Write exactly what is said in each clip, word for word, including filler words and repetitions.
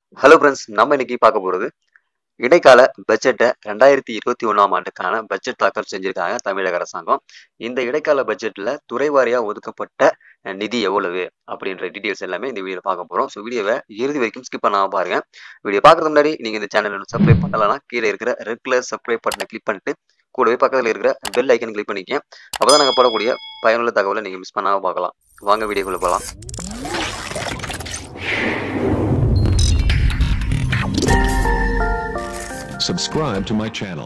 Hello friends, நம்ம இன்னைக்கு பார்க்க போகிறது இடைக்கால பட்ஜெட்டை ரெண்டாயிரத்தி இருபத்தி ஒன்றாம் ஆண்டுக்கான பட்ஜெட் தாக்கல் செஞ்சிருக்காங்க தமிழக அரசாங்கம். இந்த இடைக்கால பட்ஜெட்டில் துறை வாரியாக ஒதுக்கப்பட்ட அஹ், நிதி எவ்வளவு அப்படின்ற டீட்டெயில்ஸ் எல்லாமே இந்த வீடியோவில் பார்க்க போகிறோம். ஸோ வீடியோவை இறுதி வரைக்கும் ஸ்கிப் பண்ணாமல் பாருங்க. வீடியோ பார்க்கறதுக்கு முன்னாடி நீங்கள் இந்த சேனலை சப்ஸ்கிரைப் பண்ணலன்னா கீழே இருக்கிற ரெட் கலர் சப்ஸ்கிரைப் பட்டனை கிளிக் பண்ணிட்டு கூடவே பக்கத்தில் இருக்கிற பெல் ஐக்கன் கிளிக் பண்ணிக்கங்க. அப்போ தான் நாங்கள் போடக்கூடிய பயனுள்ள தகவலை நீங்கள் மிஸ் பண்ணாமல் பார்க்கலாம். வாங்க வீடியோக்குள்ளே போகலாம். Subscribe to my channel.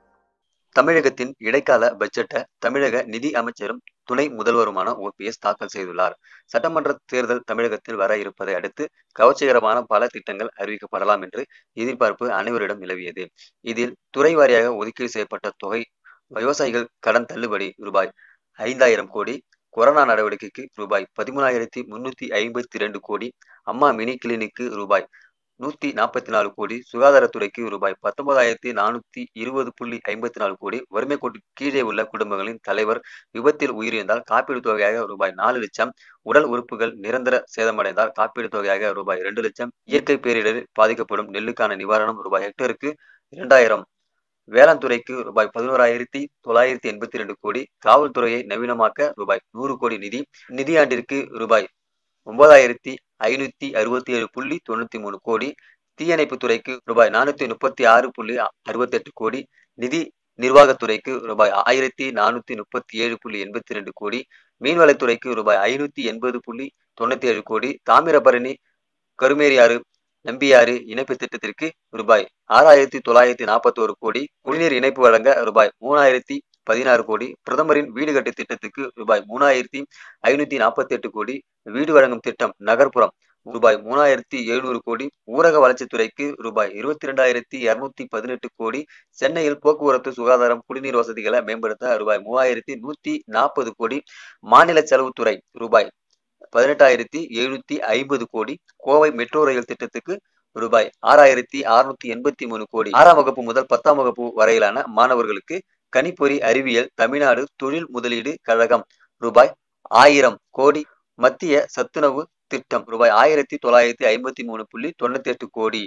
தமிழகத்தின் இடைக்கால பட்ஜெட்டை தமிழக நிதி அமைச்சரும் துணை முதல்வருமான ஓபிஎஸ் தாக்கல் செய்துள்ளார். சட்டமன்ற தேர்தல் தமிழகத்தில் வர இருப்பதை அடுத்து கவர்ச்சிகரமான பல திட்டங்கள் அறிவிக்கப்படலாம் என்று எதிர்பார்ப்பு அனைவரிடம் நிலவியது. இதில் துறை வாரியாக ஒதுக்கீடு செய்யப்பட்ட தொகை: விவசாயிகள் கடன் தள்ளுபடி ரூபாய் ஐந்தாயிரம் கோடி, கொரோனா நடவடிக்கைக்கு ரூபாய் பதிமூணாயிரத்தி முன்னூத்தி ஐம்பத்தி இரண்டு கோடி, அம்மா மினி கிளினிக்கு ரூபாய் நூத்தி நாற்பத்தி நாலு கோடி, சுகாதாரத்துறைக்கு ரூபாய் பத்தொன்பதாயிரத்தி நானூத்தி இருபது புள்ளி ஐம்பத்தி நாலு கோடி, வறுமை கோட்டு கீழே உள்ள குடும்பங்களின் தலைவர் விபத்தில் உயிரிழந்தால் காப்பீடு தொகையாக ரூபாய் நாலு லட்சம், உடல் உறுப்புகள் நிரந்தர சேதமடைந்தால் காப்பீடு தொகையாக ரூபாய் இரண்டு லட்சம், இயற்கை பேரிடரில் பாதிக்கப்படும் நெல்லுக்கான நிவாரணம் ரூபாய் ஹெக்டருக்கு இரண்டாயிரம், வேளாண் துறைக்கு ரூபாய் பதினோராயிரத்தி தொள்ளாயிரத்தி எண்பத்தி ரெண்டு கோடி, காவல்துறையை நவீனமாக்க ரூபாய் நூறு கோடி நிதி, நிதியாண்டிற்கு ரூபாய் ஒன்பதாயிரத்தி ஐநூத்தி அறுபத்தி ஏழு புள்ளி தொண்ணூத்தி மூணு கோடி, தீயணைப்பு துறைக்கு ரூபாய் நானூத்தி முப்பத்தி ஆறு புள்ளி அறுபத்தி எட்டு கோடி, நிதி நிர்வாகத்துறைக்கு ரூபாய் ஆயிரத்தி நானூத்தி முப்பத்தி ஏழு புள்ளி எண்பத்தி ரெண்டு கோடி, மீன்வளத்துறைக்கு ரூபாய் ஐநூத்தி எண்பது புள்ளி தொண்ணூத்தி ஏழு கோடி, தாமிரபரணி கருமேரியாறு நம்பியாறு இணைப்பு திட்டத்திற்கு ரூபாய் ஆறாயிரத்தி தொள்ளாயிரத்தி நாற்பத்தி ஒரு கோடி, குடிநீர் இணைப்பு வழங்க ரூபாய் மூணாயிரத்தி பதினாறு கோடி, பிரதமரின் வீடு கட்டு திட்டத்துக்கு ரூபாய் மூணாயிரத்தி ஐநூத்தி நாற்பத்தி எட்டு கோடி, வீடு வழங்கும் திட்டம் நகர்ப்புறம் ரூபாய் மூணாயிரத்தி எழுநூறு கோடி, ஊரக வளர்ச்சித்துறைக்கு ரூபாய் இருபத்தி ரெண்டாயிரத்தி இருநூத்தி பதினெட்டு கோடி, சென்னையில் போக்குவரத்து, சுகாதாரம், குடிநீர் வசதிகளை மேம்படுத்த ரூபாய் மூவாயிரத்தி நூத்தி நாற்பது கோடி, மாநில செலவுத்துறை ரூபாய் பதினெட்டாயிரத்தி எழுநூத்தி ஐம்பது கோடி, கோவை மெட்ரோ ரயில் திட்டத்துக்கு ரூபாய் ஆறாயிரத்தி அறுநூத்தி எண்பத்தி மூணு கோடி, ஆறாம் வகுப்பு முதல் பத்தாம் வகுப்பு வரையிலான மாணவர்களுக்கு கணிப்பொறி அறிவியல் தமிழ்நாடு தொழில் முதலீடு கழகம் ரூபாய் ஆயிரம் கோடி, மத்திய சத்துணவு திட்டம் ரூபாய் ஆயிரத்தி தொள்ளாயிரத்தி ஐம்பத்தி மூணு புள்ளி தொண்ணூத்தி எட்டு கோடி,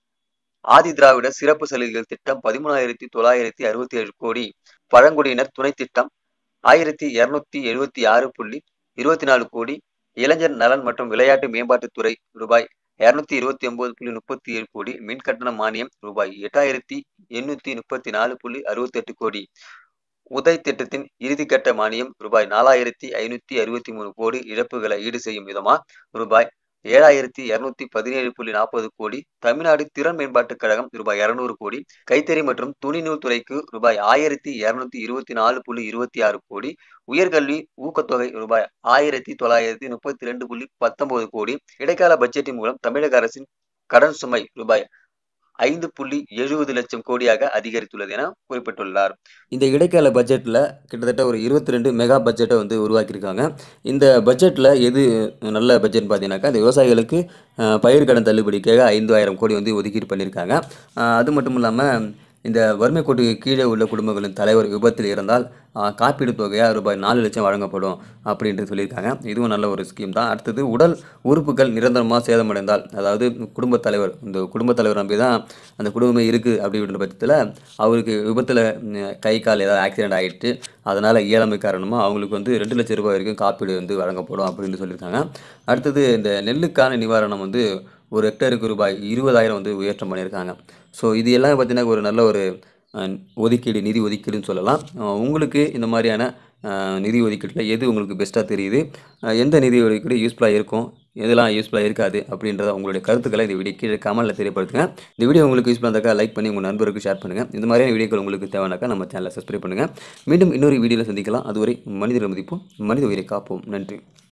ஆதி திராவிட சிறப்பு சலுகைகள் திட்டம் பதிமூணாயிரத்தி தொள்ளாயிரத்தி அறுபத்தி ஏழு கோடி, பழங்குடியினர் துணை திட்டம் ஆயிரத்தி இருநூத்தி எழுபத்தி ஆறு புள்ளி இருபத்தி நாலு கோடி, இளைஞர் நலன் மற்றும் விளையாட்டு மேம்பாட்டுத்துறை ரூபாய் இருநூத்தி இருபத்தி ஒன்பது புள்ளி முப்பத்தி ஏழு கோடி, மின் கட்டண மானியம் ரூபாய் எட்டாயிரத்தி எண்ணூத்தி முப்பத்தி நாலு புள்ளி அறுபத்தி எட்டு கோடி, உதய் திட்டத்தின் இறுதிக்கட்ட மானியம் ரூபாய் நாலாயிரத்தி ஐநூத்தி அறுபத்தி மூணு கோடி, இழப்புகளை ஈடு செய்யும் விதமா ரூபாய் ஏழாயிரத்தி இருநூத்தி பதினேழு புள்ளி நாற்பது கோடி, தமிழ்நாடு திறன் மேம்பாட்டு கழகம் ரூபாய் இருநூறு கோடி, கைத்தறி மற்றும் துணிநூல் துறைக்கு ரூபாய் ஆயிரத்தி இருநூத்தி இருபத்தி நாலு புள்ளி இருபத்தி ஆறு கோடி, உயர்கல்வி ஊக்கத்தொகை ரூபாய் ஆயிரத்தி தொள்ளாயிரத்தி முப்பத்தி ரெண்டு புள்ளி பத்தொன்பது கோடி. இடைக்கால பட்ஜெட்டின் மூலம் தமிழக அரசின் கடன் சுமை ரூபாய் ஐந்து புள்ளி எழுபது லட்சம் கோடியாக அதிகரித்துள்ளது என குறிப்பிட்டுள்ளார். இந்த இடைக்கால பட்ஜெட்டில் கிட்டத்தட்ட ஒரு இருபத்தி ரெண்டு மெகா பட்ஜெட்டை வந்து உருவாக்கியிருக்காங்க. இந்த பட்ஜெட்டில் எது நல்ல பட்ஜெட்னு பார்த்தீங்கன்னாக்கா, இந்த விவசாயிகளுக்கு பயிர் கடன் தள்ளுபடிக்காக ஐந்தாயிரம் கோடி வந்து ஒதுக்கீடு பண்ணியிருக்காங்க. அது மட்டும் இல்லாமல் இந்த வறுமை கோட்டுக்கு கீழே உள்ள குடும்பங்களின் தலைவர் விபத்தில் இருந்தால் காப்பீடு தொகையாக ரூபாய் நாலு லட்சம் வழங்கப்படும் அப்படின்ட்டு சொல்லியிருக்காங்க. இதுவும் நல்ல ஒரு ஸ்கீம் தான். அடுத்தது, உடல் உறுப்புகள் நிரந்தரமாக சேதமடைந்தால், அதாவது குடும்பத் தலைவர் இந்த குடும்பத் தலைவர் நம்பி தான் அந்த குடும்பமே இருக்குது அப்படின்ற பட்சத்தில் அவருக்கு விபத்தில் கை கால் ஏதாவது ஆக்சிடென்ட் ஆகிட்டு அதனால் இயலாமை காரணமாக அவங்களுக்கு வந்து ரெண்டு லட்சம் ரூபாய் வரைக்கும் காப்பீடு வந்து வழங்கப்படும் அப்படின்னு சொல்லியிருக்காங்க. அடுத்தது, இந்த நெல்லுக்கான நிவாரணம் வந்து ஒரு ஹெக்டருக்கு ரூபாய் இருபதாயிரம் வந்து உயர்த்தம் பண்ணியிருக்காங்க. ஸோ இது எல்லாம் பார்த்தீங்கன்னா ஒரு நல்ல ஒரு ஒதுக்கீடு, நிதி ஒதுக்கீடுன்னு சொல்லலாம். உங்களுக்கு இந்த மாதிரியான நிதி ஒதுக்கீட்டில் எது உங்களுக்கு பெஸ்ட்டாக தெரியுது, எந்த நிதி ஒதுக்கீடு யூஸ்ஃபுல்லாக இருக்கும், எதெல்லாம் யூஸ்ஃபுல்லாக இருக்காது அப்படின்றத உங்களுடைய கருத்துக்களை இந்த வீடியோ கீழே கமெண்ட்டில் தெரியப்படுத்துங்க. இந்த வீடியோ உங்களுக்கு யூஸ்ஃபுல்லாக இருந்தாக்கா லைக் பண்ணி உங்கள் நண்பருக்கு ஷேர் பண்ணுங்கள். இந்த மாதிரியான வீடியோக்கள் உங்களுக்கு தேவைனாக்கா நம்ம சேனலை சப்ஸ்கிரைப் பண்ணுங்கள். மீண்டும் இன்னொரு வீடியோவில் சந்திக்கலாம். அதுவரை மனிதரை மதிப்போம், மனித உயிரை காப்போம். நன்றி.